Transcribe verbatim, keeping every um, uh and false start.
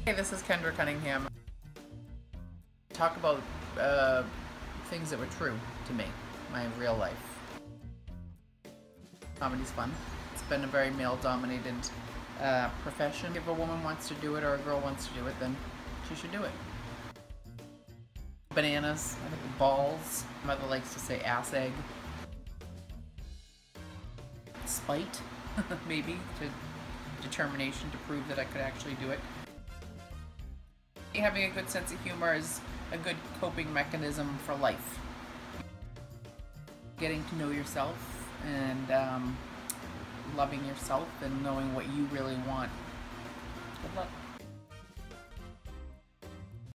Hey, this is Kendra Cunningham. Talk about uh, things that were true to me, my real life. Comedy's fun. It's been a very male-dominated uh, profession. If a woman wants to do it or a girl wants to do it, then she should do it. Bananas, I think balls. My mother likes to say ass egg. Spite, maybe, to determination to prove that I could actually do it. Having a good sense of humor is a good coping mechanism for life. Getting to know yourself and um, loving yourself and knowing what you really want. Good luck.